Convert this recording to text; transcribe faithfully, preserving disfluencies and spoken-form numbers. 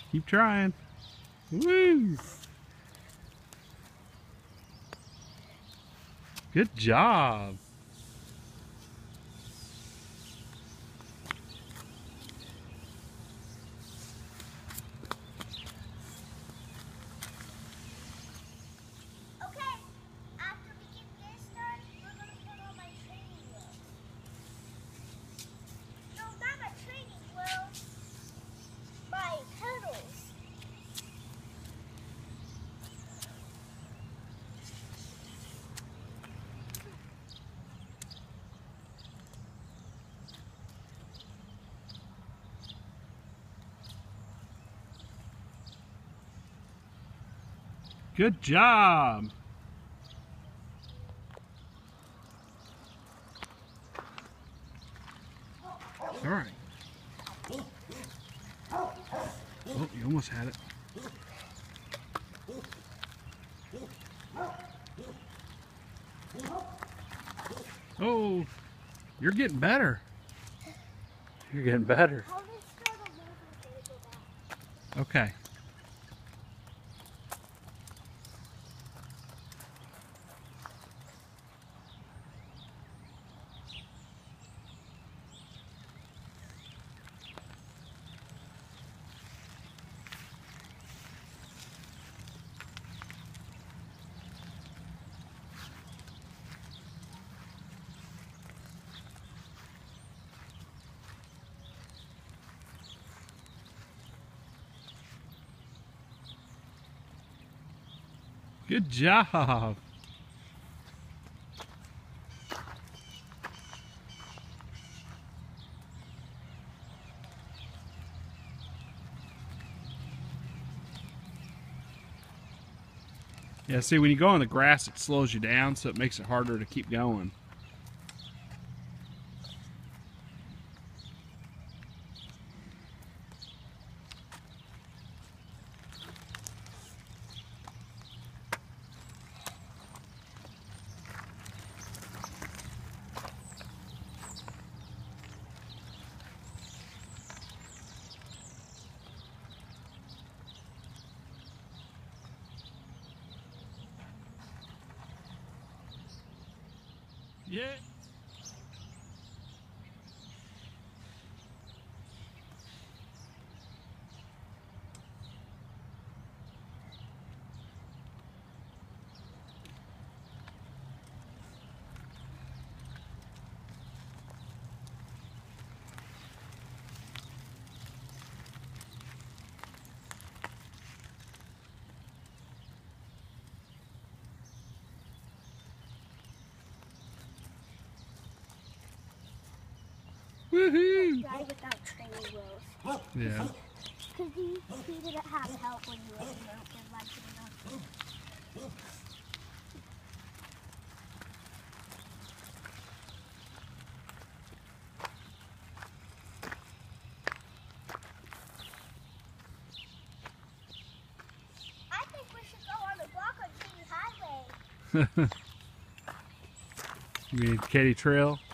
Keep trying. Woo! Good job. Okay, after we get this done, we're going to put on my training wheels. No, not my training wheels. My pedals. Good job. All right. Oh, you almost had it. Oh, you're getting better. You're getting better. Okay. Good job. Yeah, see, when you go on the grass, it slows you down, so it makes it harder to keep going. Yeah. Woohoo! Ride without training wheels. Yeah. Because he, he didn't have help when he was broken like enough. I think we should go on the walk on Katie Highway. You mean Katy Trail?